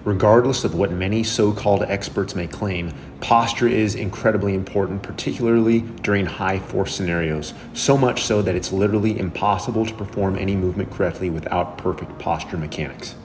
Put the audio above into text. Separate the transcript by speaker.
Speaker 1: Regardless of what many so-called experts may claim, posture is incredibly important, particularly during high force scenarios, so much so that it's literally impossible to perform any movement correctly without perfect posture mechanics.